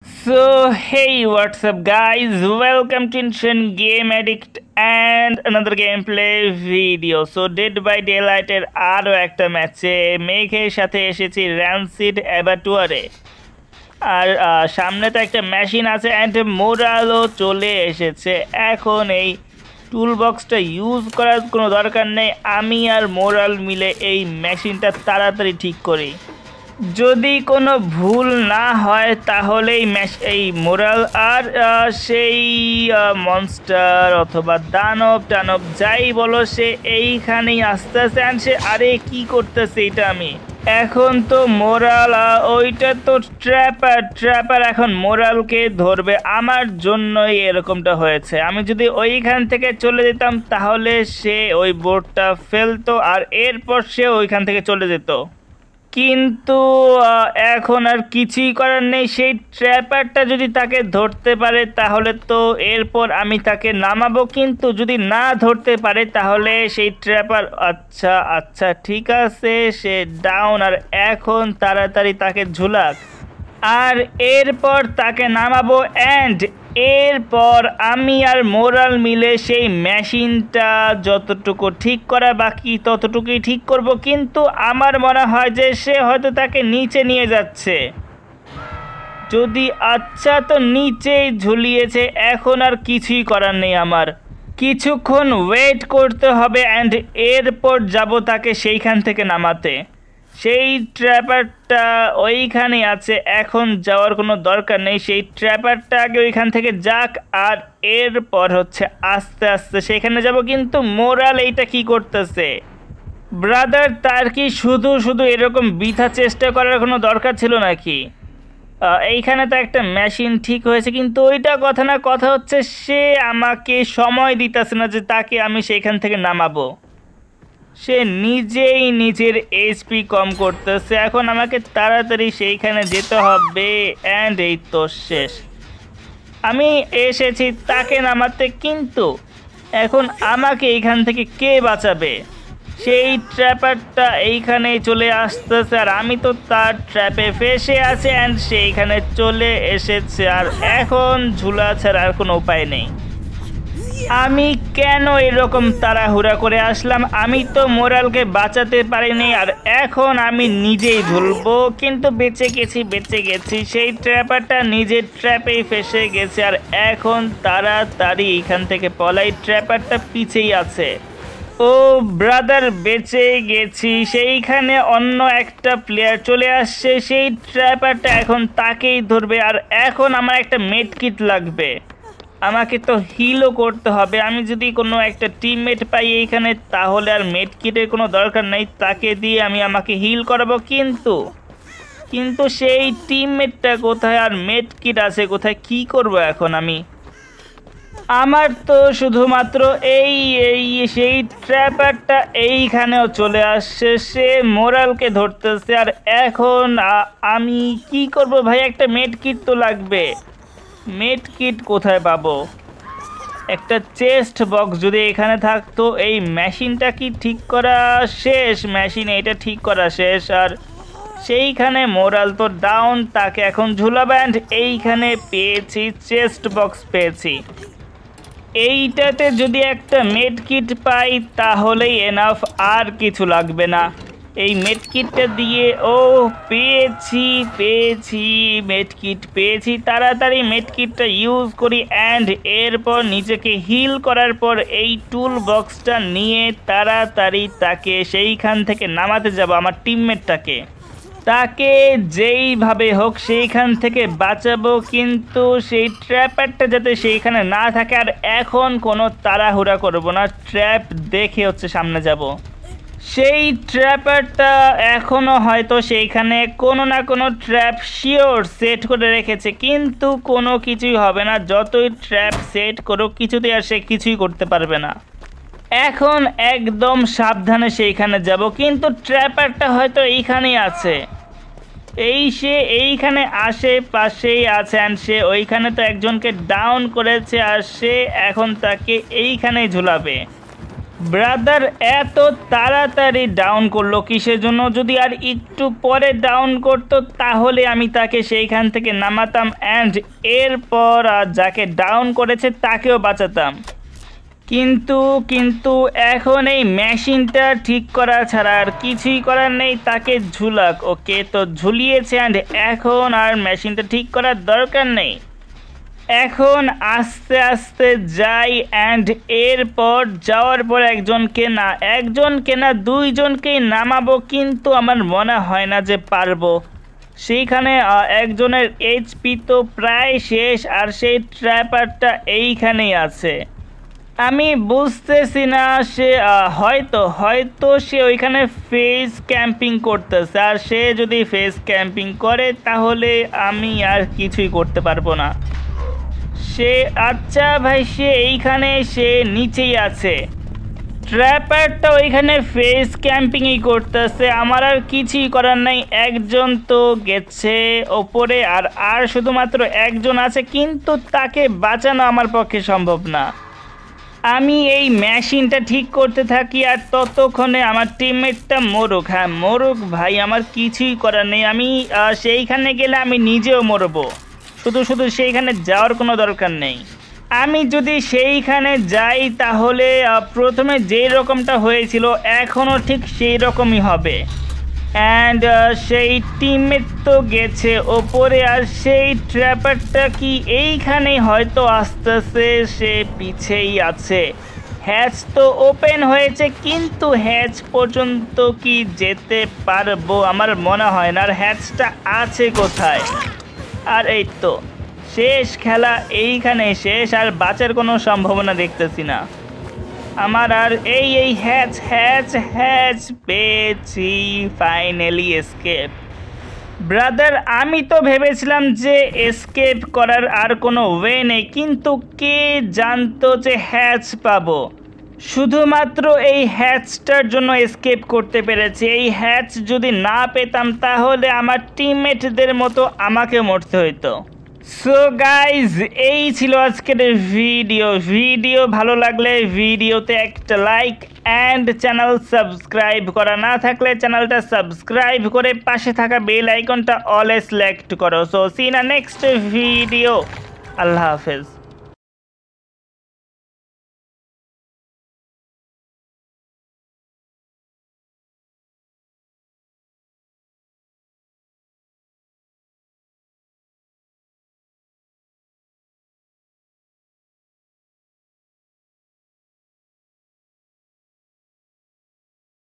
So hey, what's up guys? Welcome to Instant Game Addict and another gameplay video. So Dead by Daylight এর আরো একটা ম্যাচে মেঘের সাথে এসেছি র্যানসিড অ্যাবাটুয়ারে। আর সামনে তো একটা মেশিন আছে অ্যান্ড মোরালও চলে এসেছে। এখন এই টুল বক্সটা ইউজ করার কোনো দরকার নেই, আমি আর মোরাল মিলে এই মেশিনটা তাড়াতাড়ি ঠিক করি। যদি কোনো ভুল না হয় তাহলে এই মোরাল আর সেই মনস্টার অথবা দানব টানব যাই বলো সে এইখানেই আস্তে আস্তে আনছে। আরে কি করতেছে এটা আমি? এখন তো মোরাল ওইটা তো ট্র্যাপার এখন মোরালকে ধরবে, আমার জন্যই এরকমটা হয়েছে। আমি যদি ওইখান থেকে চলে যেতাম তাহলে সে ওই বোর্ডটা ফেলতো আর এরপর সে ওইখান থেকে চলে যেত, কিন্তু এখন আর কিছুই করার নেই। সেই ট্র্যাপারটা যদি তাকে ধরতে পারে তাহলে তো এরপর আমি তাকে নামাবো, কিন্তু যদি না ধরতে পারে তাহলে সেই ট্র্যাপার আচ্ছা ঠিক আছে, সে ডাউন। আর এখন তাড়াতাড়ি তাকে ঝুলাক আর এরপর তাকে নামাবো অ্যান্ড এরপর আমি আর মোরাল মিলে সেই মেশিনটা যতটুকু ঠিক করা বাকি ততটুকুই ঠিক করব। কিন্তু আমার মনে হয় যে সে হয়তো তাকে নিচে নিয়ে যাচ্ছে। যদি তো নিচেই ঝুলিয়েছে, এখন আর কিছুই করার নেই, আমার কিছুক্ষণ ওয়েট করতে হবে অ্যান্ড এরপর যাব তাকে সেইখান থেকে নামাতে। সেই ট্র্যাপারটা ওইখানে আছে, এখন যাওয়ার কোনো দরকার নেই। সেই ট্র্যাপারটা আগে ওইখান থেকে যাক আর এরপর আস্তে আস্তে সেখানে যাব। কিন্তু মোরাল এইটা কি করতেছে ব্রাদার? তার কি শুধু শুধু এরকম বৃথা চেষ্টা করার কোনো দরকার ছিল নাকি? এইখানে তো একটা মেশিন ঠিক হয়েছে, কিন্তু ওইটা কথা না, কথা হচ্ছে সে আমাকে সময় দিতেছে না যে তাকে আমি সেইখান থেকে নামাবো। সে নিজেই নিজের এইচপি কম করতেছে। এখন আমাকে তাড়াতাড়ি সেইখানে যেতে হবে অ্যান্ড এই তো শেষ। আমি এসেছি তাকে নামাতে, কিন্তু এখন আমাকে এইখান থেকে কে বাঁচাবে? সেই ট্র্যাপারটা এইখানেই চলে আসতেছে আর আমি তো তার ট্র্যাপে ফেসে আছি অ্যান্ড সে এইখানে চলে এসেছে। আর এখন ঝুলা ছাড়া আর কোনো উপায় নেই। আমি কেন এরকম তাড়াহুড়া করে আসলাম? আমি তো মোরালকে বাঁচাতে পারিনি আর এখন আমি নিজেই ঝুলবো, কিন্তু বেঁচে গেছি। সেই ট্র্যাপারটা নিজের ট্র্যাপেই ফেসে গেছে আর এখন তাড়াতাড়ি এইখান থেকে পলাই, ট্র্যাপারটা পিছেই আছে। ও ব্রাদার, বেঁচে গেছি। সেইখানে অন্য একটা প্লেয়ার চলে আসছে, সেই ট্র্যাপারটা এখন তাকেই ধরবে আর এখন আমার একটা মেড কিট লাগবে, আমাকে তো হিলও করতে হবে। আমি যদি কোনো একটা টিমমেট পাই এইখানে তাহলে আর মেড কিটের কোনো দরকার নেই, তাকে দিয়ে আমি আমাকে হিল করাবো। কিন্তু সেই টিমমেটটা কোথায় আর মেড কিট আছে কোথায়? কি করব এখন আমি? আমার তো শুধুমাত্র সেই ট্র্যাপারটা এইখানেও চলে আসছে, সে মোরালকে ধরতেছে। আর এখন আমি কি করব ভাই? একটা মেড কিট তো লাগবে। মেড কিট কোথায় পাবো? একটা চেস্ট বক্স যদি এখানে থাকতো। এই মেশিনটা কি ঠিক করা শেষ? মেশিনে এটা ঠিক করা শেষ আর সেইখানে মোরাল তো ডাউন, তাকে এখন ঝুলা ব্যান্ড এইখানে পেয়েছি, চেস্ট বক্স পেয়েছি। এইটাতে যদি একটা মেড কিট পাই তাহলেই এনাফ, আর কিছু লাগবে না। এই মেড কিটটা দিয়ে পেয়েছি মেড কিট পেয়েছি। তাড়াতাড়ি মেড কিটটা ইউজ করি অ্যান্ড এরপর নিজেকে হিল করার পর এই টুল বক্সটা নিয়ে তাড়াতাড়ি তাকে সেইখান থেকে নামাতে যাব, আমার টিমমেটটাকে। তাকে যেইভাবে হোক সেইখান থেকে বাঁচাবো, কিন্তু সেই ট্র্যাপারটা যাতে সেইখানে না থাকে। আর এখন কোনো তাড়াহুড়া করব না, ট্র্যাপ দেখে সামনে যাব। সেই ট্র্যাপারটা এখনও হয়তো সেইখানে কোনো না কোনো ট্র্যাপ শিওর সেট করে রেখেছে, কিন্তু কোনো কিছুই হবে না। যতই ট্র্যাপ সেট করো কিছুতেই আর সে কিছুই করতে পারবে না। এখন একদম সাবধানে সেইখানে যাব, কিন্তু ট্র্যাপারটা হয়তো এইখানেই আছে। সে এইখানে আশেপাশেই আছে অ্যান্ড সে ওইখানে তো একজনকে ডাউন করেছে আর সে এখন তাকে এইখানেই ঝুলাবে। ব্রাদার এত তাড়াতাড়ি ডাউন করলো কিসের জন্য? যদি আর একটু পরে ডাউন করতো তাহলে আমি তাকে সেইখান থেকে নামাতাম অ্যান্ড এরপর যাকে ডাউন করেছে তাকেও বাঁচাতাম। কিন্তু এখন এই মেশিনটা ঠিক করা ছাড়া আর কিছুই করার নেই। তাকে ঝুলাক। ওকে, তো ঝুলিয়েছে অ্যান্ড এখন আর মেশিনটা ঠিক করার দরকার নেই। এখন আস্তে আস্তে যাই অ্যান্ড এরপর যাওয়ার পর একজনকে না দুইজনকেই নামাবো, কিন্তু আমার মনে হয় না যে পারবো। সেইখানে একজনের এইচপি তো প্রায় শেষ আর সেই ট্র্যাপারটা এইখানেই আছে। আমি বুঝতেছি না, সে হয়তো সে ওইখানে ফেস ক্যাম্পিং করতেছে। আর সে যদি ফেস ক্যাম্পিং করে তাহলে আমি আর কিছুই করতে পারবো না। আচ্ছা ভাই, সে নিচেই আছে। ট্র্যাপারটা ওইখানে ফেস ক্যাম্পিংই করতেছে। আমার আর কিছুই করার নাই। একজন তো গেছে ওপরে আর শুধুমাত্র একজন আছে, কিন্তু তাকে বাঁচানো আমার পক্ষে সম্ভব না। আমি এই মেশিনটা ঠিক করতে থাকি আর ততক্ষণে আমার টিমমেটটা মরুক। হ্যাঁ মরুক ভাই, আমার কিছুই করার নেই। আমি সেইখানে গেলে আমি নিজেও মরবো। শুধু সেইখানে যাওয়ার কোনো দরকার নেই। আমি যদি সেইখানে যাই তাহলে প্রথমে যেই রকমটা হয়েছিল এখনও ঠিক সেই রকমই হবে। অ্যান্ড সেই টিমমেট তো গেছে ওপরে আর সেই ট্র্যাপারটা কি এইখানেই হয়তো আসতেছে। সে পিছেই আছে। হ্যাচ তো ওপেন হয়েছে, কিন্তু হ্যাচ পর্যন্ত কি যেতে পারবো? আমার মনে হয় না। আর হ্যাচটা আছে কোথায়? আর এই তো শেষ, খেলা এইখানে শেষ। আর বাঁচার কোনো সম্ভাবনা দেখতেছি না আমার। আর এই হ্যাচ পেয়েছি ফাইনালি। এসকেপ। ব্রাদার, আমি তো ভেবেছিলাম যে এসকেপ করার আর কোনো ওয়ে নেই, কিন্তু কে জানতো যে হ্যাচ পাবো। শুধুমাত্র এই হ্যাচটার জন্য এসকেপ করতে পেরেছি। এই হ্যাচ যদি না পেতাম তাহলে আমার টিমমেটদের মতো আমাকে মরতে হইতো। সো গাইজ, এই ছিল আজকের ভিডিও ভালো লাগলে ভিডিওতে একটা লাইক অ্যান্ড চ্যানেল সাবস্ক্রাইব করা না থাকলে চ্যানেলটা সাবস্ক্রাইব করে পাশে থাকা বেল আইকনটা অলে সিলেক্ট করো। So see in next video. আল্লাহ হাফেজ।